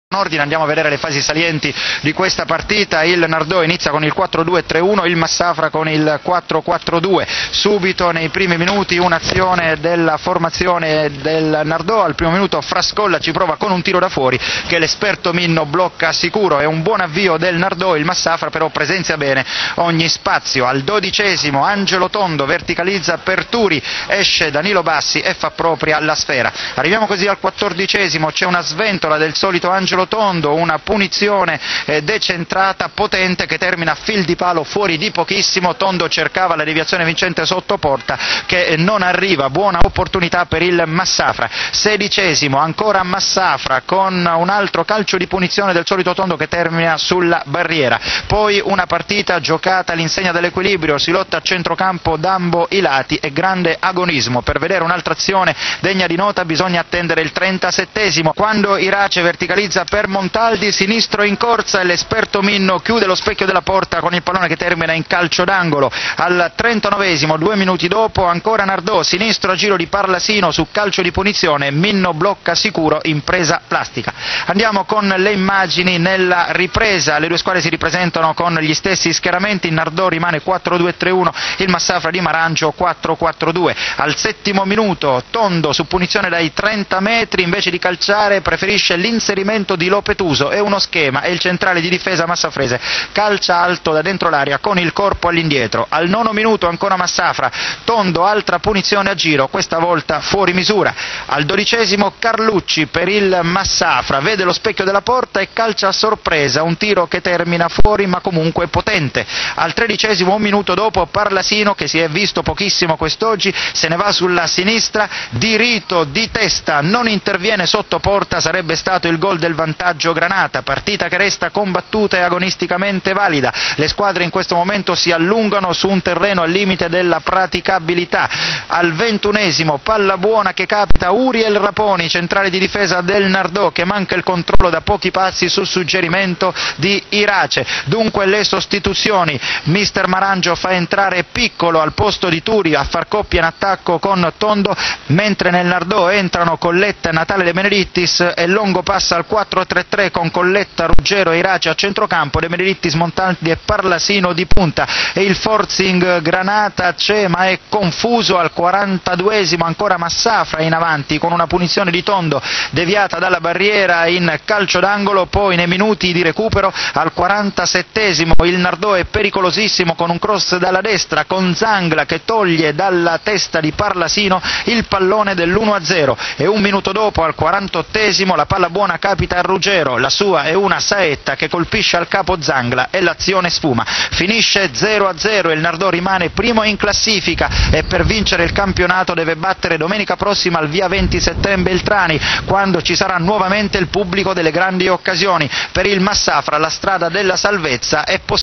ordine, andiamo a vedere le fasi salienti di questa partita. Il Nardò inizia con il 4-2-3-1, il Massafra con il 4-4-2. Subito nei primi minuti un'azione della formazione del Nardò. Al primo minuto Frascolla ci prova con un tiro da fuori che l'esperto Minno blocca sicuro. È un buon avvio del Nardò, il Massafra però presenzia bene ogni spazio. Al 12esimo Angelo Tondo verticalizza per Turi, esce Danilo Bassi e fa propria la sfera. Arriviamo così al 14esimo, c'è una sventola del solito Angelo Tondo, una punizione decentrata, potente, che termina a fil di palo fuori di pochissimo. Tondo cercava la deviazione vincente sotto porta che non arriva, buona opportunità per il Massafra. 16esimo, ancora Massafra con un altro calcio di punizione del solito Tondo che termina sulla barriera. Poi una partita giocata all'insegna dell'equilibrio, si lotta a centrocampo d'ambo i lati e grande agonismo. Per vedere un'altra azione degna di nota bisogna attendere il 37esimo, quando Irace verticalizza per Montaldi, sinistro in corsa e l'esperto Minno chiude lo specchio della porta con il pallone che termina in calcio d'angolo. Al 39esimo, 2 minuti dopo, ancora Nardò, sinistro a giro di Parlasino su calcio di punizione, Minno blocca sicuro in presa plastica. Andiamo con le immagini nella ripresa, le due squadre si ripresentano con gli stessi schieramenti. Il Nardò rimane 4-2-3-1, il Massafra di Marangio 4-4-2. Al 7° minuto Tondo su punizione dai 30 metri invece di calciare preferisce l'inserimento di Lopetuso, è uno schema e il centrale di difesa massafrese calcia alto da dentro l'area con il corpo all'indietro. Al 9° minuto ancora Massafra, Tondo, altra punizione a giro, questa volta fuori misura. Al 12esimo Carlucci per il Massafra, vede lo specchio della porta e calcia a sorpresa, un tiro che termina fuori ma comunque potente. Al 13esimo, un minuto dopo, Parlasino, che si è visto pochissimo quest'oggi, se ne va sulla sinistra, di rito, di testa, non interviene sotto porta, sarebbe stato il gol del vantaggio Granata. Partita che resta combattuta e agonisticamente valida. Le squadre in questo momento si allungano su un terreno al limite della praticabilità. Al 21esimo palla buona che capita Uriel Raponi, centrale di difesa del Nardò, che manca il controllo da pochi passi sul suggerimento di Irace. Dunque le sostituzioni: mister Marangio fa entrare Piccolo al posto di Turi a far coppia in attacco con Tondo, mentre nel Nardò entrano Colletta, Natale De Benedittis e Longo passa al 4-3-3 con Colletta, Ruggero e Irace a centrocampo, De Benedittis, Montaldi e Parlasino di punta. E il forcing Granata c'è ma è confuso. Al 42esimo ancora Massafra in avanti con una punizione di Tondo deviata dalla barriera in calcio d'angolo. Poi nei minuti di recupero al 47esimo il Nardò è pericolosissimo con un cross dalla destra con Zangla che toglie dalla testa di Parlasino il pallone dell'1-0 e un minuto dopo al 48esimo la palla buona capita a Ruggero, la sua è una saetta che colpisce al capo Zangla e l'azione sfuma. Finisce 0-0, il Nardò rimane primo in classifica e per vincere il campionato deve battere domenica prossima al via 20 settembre il Trani, quando ci sarà nuovamente il pubblico delle grandi occasioni. Per il Massafra la strada della salvezza è possibile.